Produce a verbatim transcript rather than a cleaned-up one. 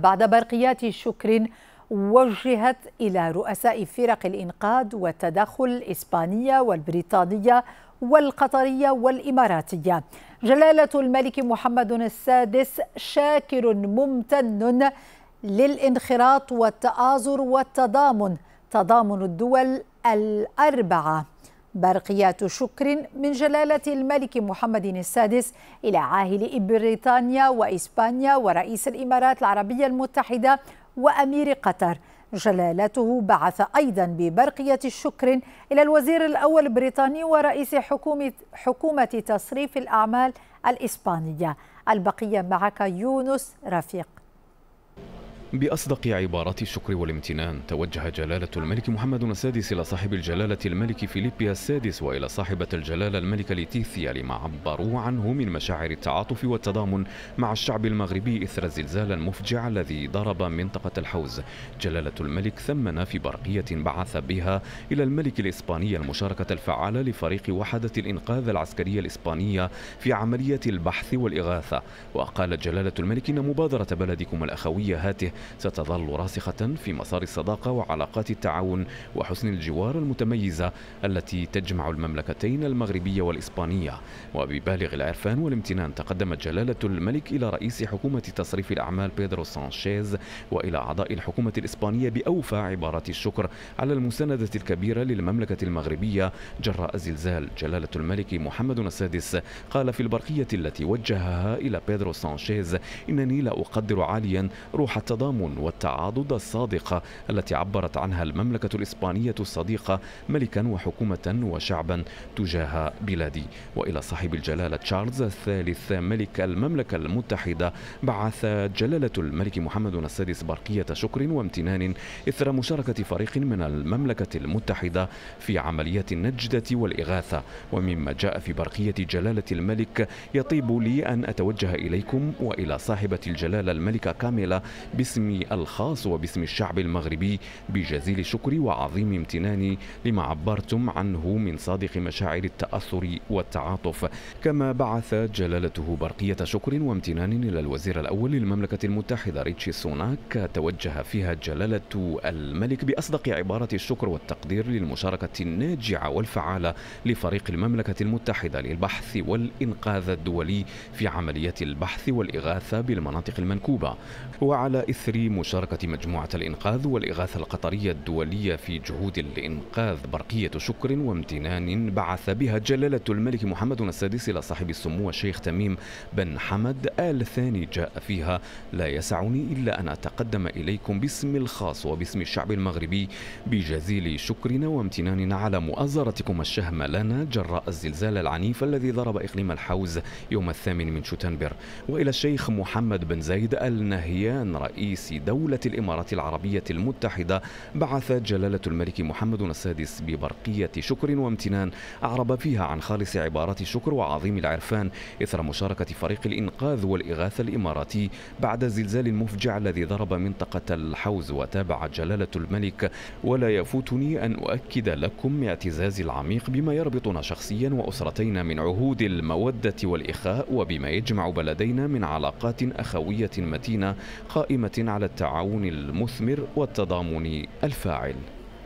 بعد برقيات شكر وجهت إلى رؤساء فرق الإنقاذ والتدخل الإسبانية والبريطانية والقطرية والإماراتية. جلالة الملك محمد السادس شاكر ممتن للانخراط والتآزر والتضامن تضامن الدول الأربعة. برقيات شكر من جلالة الملك محمد السادس إلى عاهل بريطانيا وإسبانيا ورئيس الإمارات العربية المتحدة وأمير قطر. جلالته بعث أيضا ببرقية الشكر إلى الوزير الأول البريطاني ورئيس حكومة, حكومة تصريف الأعمال الإسبانية. البقية معك يونس رفيق. بأصدق عبارات الشكر والامتنان توجه جلالة الملك محمد السادس إلى صاحب الجلالة الملك فيليبي السادس وإلى صاحبة الجلالة الملكة ليتيثيا لما عبروا عنه من مشاعر التعاطف والتضامن مع الشعب المغربي إثر الزلزال المفجع الذي ضرب منطقة الحوز. جلالة الملك ثمن في برقية بعث بها إلى الملك الإسباني المشاركة الفعالة لفريق وحدة الإنقاذ العسكرية الإسبانية في عملية البحث والإغاثة. وقال جلالة الملك إن مبادرة بلدكم الأخوية هاته ستظل راسخة في مسار الصداقة وعلاقات التعاون وحسن الجوار المتميزة التي تجمع المملكتين المغربية والإسبانية. وببالغ العرفان والامتنان تقدم جلالة الملك إلى رئيس حكومة تصريف الأعمال بيدرو سانشيز وإلى أعضاء الحكومة الإسبانية بأوفى عبارات الشكر على المساندة الكبيرة للمملكة المغربية جراء الزلزال. جلالة الملك محمد السادس قال في البرقية التي وجهها إلى بيدرو سانشيز: إنني لا أقدر عاليا روح التضامن والتعاضد الصادقة التي عبرت عنها المملكة الإسبانية الصديقة ملكا وحكومة وشعبا تجاه بلادي. وإلى صاحب الجلالة تشارلز الثالث ملك المملكة المتحدة بعث جلالة الملك محمد السادس برقية شكر وامتنان إثر مشاركة فريق من المملكة المتحدة في عمليات النجدة والإغاثة. ومما جاء في برقية جلالة الملك: يطيب لي أن أتوجه إليكم وإلى صاحبة الجلالة الملكة كاميلا باسمي الخاص وباسم الشعب المغربي بجزيل شكري وعظيم امتناني لما عبرتم عنه من صادق مشاعر التأثر والتعاطف. كما بعث جلالته برقية شكر وامتنان إلى الوزير الأول للمملكة المتحدة ريتشي سوناك توجه فيها جلالة الملك بأصدق عبارات الشكر والتقدير للمشاركة الناجعة والفعالة لفريق المملكة المتحدة للبحث والإنقاذ الدولي في عمليات البحث والإغاثة بالمناطق المنكوبة. وعلى إثر مشاركة مجموعة الإنقاذ والإغاثة القطرية الدولية في جهود الإنقاذ برقية شكر وامتنان بعث بها جلالة الملك محمد السادس إلى صاحب السمو الشيخ تميم بن حمد آل ثاني جاء فيها: لا يسعني إلا أن أتقدم إليكم باسم الخاص وباسم الشعب المغربي بجزيل شكرنا وامتناننا على مؤازرتكم الشهمة لنا جراء الزلزال العنيف الذي ضرب إقليم الحوز يوم الثامن من شتنبر. وإلى الشيخ محمد بن زايد آل نهيان رئيس دولة الإمارات العربية المتحدة بعث جلالة الملك محمد السادس ببرقية شكر وامتنان أعرب فيها عن خالص عبارات الشكر وعظيم العرفان إثر مشاركة فريق الإنقاذ والإغاثة الإماراتي بعد الزلزال المفجع الذي ضرب منطقة الحوز. وتابع جلالة الملك: ولا يفوتني أن أؤكد لكم اعتزازي العميق بما يربطنا شخصيا وأسرتين من عهود المودة والإخاء وبما يجمع بلدينا من علاقات أخوية متينة قائمة على التعاون المثمر والتضامن الفاعل.